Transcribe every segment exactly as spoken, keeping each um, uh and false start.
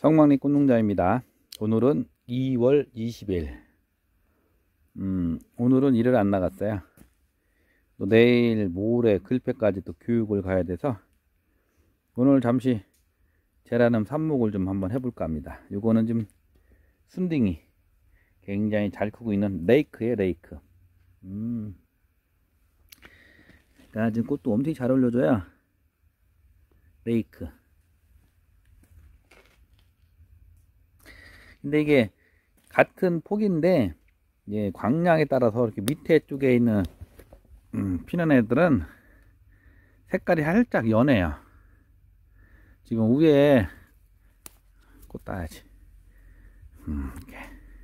성막리 꽃농장입니다. 오늘은 이월 이십일. 음, 오늘은 일을 안 나갔어요. 또 내일 모레 글패까지 또 교육을 가야 돼서 오늘 잠시 제라늄 삽목을 좀 한번 해볼까 합니다. 요거는 좀 순딩이 굉장히 잘 크고 있는 레이크예요, 레이크. 음. 그러니까 지금 꽃도 엄청 잘 올려줘요. 레이크. 근데 이게 같은 폭인데 예, 광량에 따라서 이렇게 밑에 쪽에 있는 음, 피는 애들은 색깔이 살짝 연해요. 지금 위에 꽃 따야지. 음, 이렇게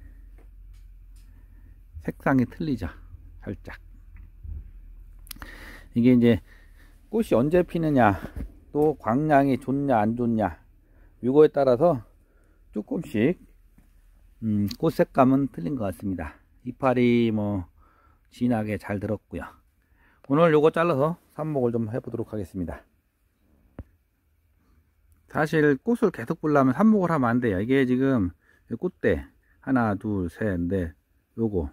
색상이 틀리죠. 살짝. 이게 이제 꽃이 언제 피느냐, 또 광량이 좋냐 안 좋냐, 이거에 따라서 조금씩 음, 꽃 색감은 틀린 것 같습니다. 이파리 뭐 진하게 잘 들었고요. 오늘 요거 잘라서 삽목을 좀 해보도록 하겠습니다. 사실 꽃을 계속 보려면 삽목을 하면 안 돼요. 이게 지금 꽃대 하나 둘 셋 넷, 요거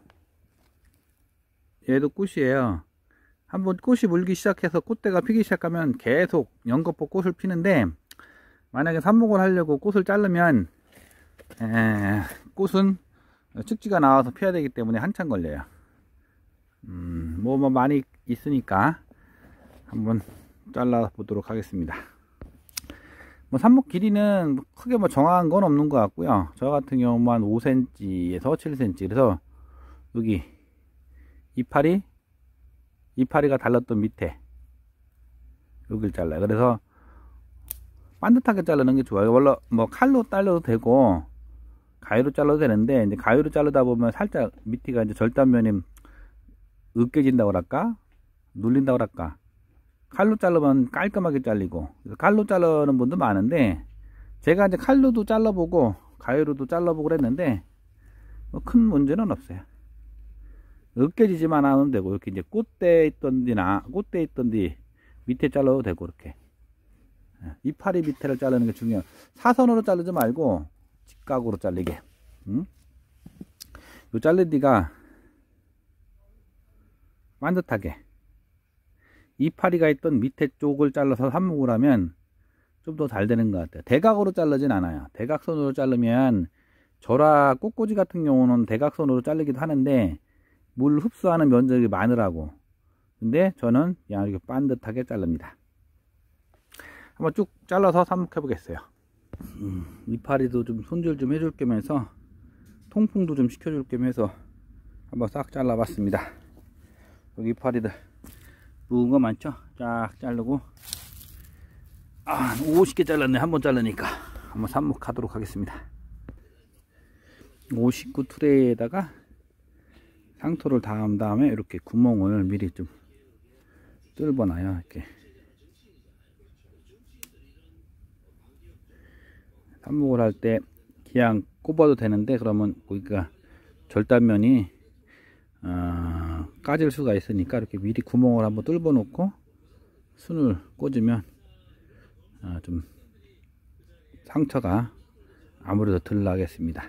얘도 꽃이에요. 한번 꽃이 물기 시작해서 꽃대가 피기 시작하면 계속 연거푸 꽃을 피는데, 만약에 삽목을 하려고 꽃을 자르면 에, 꽃은 축지가 나와서 피워야 되기 때문에 한참 걸려요. 음, 뭐, 뭐 많이 있으니까 한번 잘라 보도록 하겠습니다. 뭐 삽목 길이는 크게 뭐 정한 건 없는 것 같고요. 저 같은 경우만 오 센티미터에서 칠 센티미터. 그래서 여기 이파리 이파리가 달랐던 밑에 여기를 잘라요. 그래서 반듯하게 자르는 게 좋아요. 원래 뭐 칼로 잘라도 되고 가위로 잘라도 되는데, 이제 가위로 자르다 보면 살짝 밑에가 이제 절단면이 으깨진다고 할까, 눌린다고 할까. 칼로 자르면 깔끔하게 잘리고, 그래서 칼로 자르는 분도 많은데, 제가 이제 칼로도 잘라보고 가위로도 잘라보고 그랬는데 뭐 큰 문제는 없어요. 으깨지지만 않으면 되고, 이렇게 이제 꽃대 있던 데나 꽃대 있던 데 밑에 잘라도 되고, 이렇게 이파리 밑에를 자르는 게 중요해요. 사선으로 자르지 말고 직각으로 잘리게. 응? 요 잘리디가 반듯하게 이파리가 있던 밑에 쪽을 잘라서 삽목을 하면 좀 더 잘 되는 것 같아요. 대각으로 자르진 않아요. 대각선으로 자르면 절화 꽃꽂이 같은 경우는 대각선으로 자르기도 하는데 물 흡수하는 면적이 많으라고. 근데 저는 그냥 이렇게 반듯하게 자릅니다. 한번 쭉 잘라서 삽목해 보겠어요. 음, 이파리도 좀 손질 좀 해줄 겸해서 통풍도 좀 시켜줄 겸해서 한번 싹 잘라 봤습니다. 여기 이파리들 묵은 거 많죠? 쫙 자르고, 아, 오십 개 잘랐네. 한번 자르니까. 한번 삽목하도록 하겠습니다. 오십구 트레이에다가 상토를 닿은 다음에 이렇게 구멍을 미리 좀 뚫어놔요. 이렇게 삽목을 할 때 그냥 꼽아도 되는데, 그러면 거기가 절단면이 어, 까질 수가 있으니까 이렇게 미리 구멍을 한번 뚫어 놓고 순을 꽂으면 어, 좀 상처가 아무래도 덜 나겠습니다.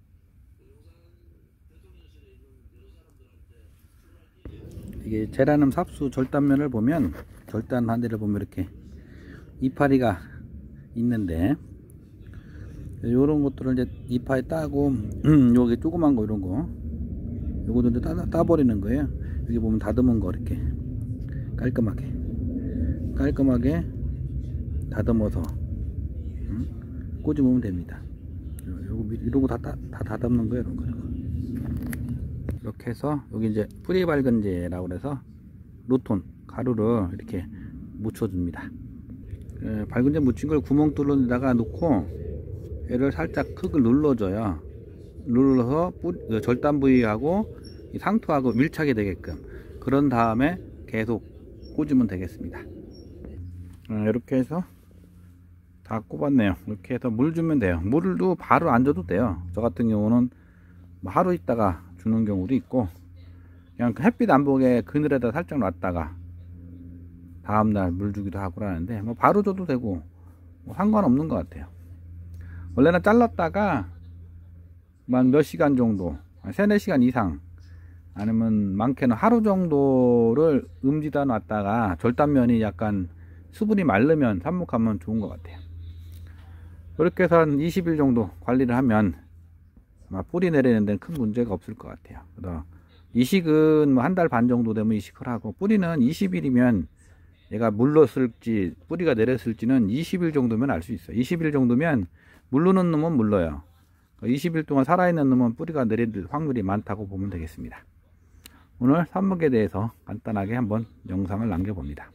이게 제라늄 삽수 절단면을 보면, 절단 한 대를 보면 이렇게 이파리가 있는데, 요런 것들을 이제 이파리 따고, 음, 여기 조그만 거 이런 거 요거도 이제 따, 따버리는 거예요. 여기 보면 다듬은 거 이렇게 깔끔하게 깔끔하게 다듬어서 음, 꽂으면 됩니다. 요거 이러고 다, 다, 다 다듬는 거예요. 이런 거. 이렇게 해서 여기 이제 뿌리 밝은제라고 해서 로톤 가루를 이렇게 묻혀줍니다. 에, 밝은제 묻힌 걸 구멍 뚫는 데다가 놓고 얘를 살짝 흙을 눌러줘요. 눌러서 뿌리, 절단 부위하고 이 상토하고 밀착이 되게끔. 그런 다음에 계속 꽂으면 되겠습니다. 어, 이렇게 해서 다 꼽았네요. 이렇게 해서 물 주면 돼요. 물도 바로 안 줘도 돼요. 저 같은 경우는 뭐 하루 있다가 주는 경우도 있고, 그냥 햇빛 안 보게 그늘에다 살짝 놨다가 다음날 물 주기도 하고 그러는데, 뭐 바로 줘도 되고 뭐 상관없는 것 같아요. 원래는 잘랐다가 만 몇 시간 정도, 세네 시간 이상, 아니면 많게는 하루 정도를 음지다 놨다가 절단면이 약간 수분이 마르면 삽목하면 좋은 것 같아요. 그렇게 해서 한 이십 일 정도 관리를 하면 아마 뿌리 내리는 데는 큰 문제가 없을 것 같아요. 이식은 뭐 한 달 반 정도 되면 이식을 하고, 뿌리는 이십 일이면 얘가 물렀을지 뿌리가 내렸을지는 이십 일 정도면 알 수 있어요. 이십 일 정도면 물르는 놈은 물러요. 이십 일 동안 살아있는 놈은 뿌리가 내릴 확률이 많다고 보면 되겠습니다. 오늘 삽목에 대해서 간단하게 한번 영상을 남겨봅니다.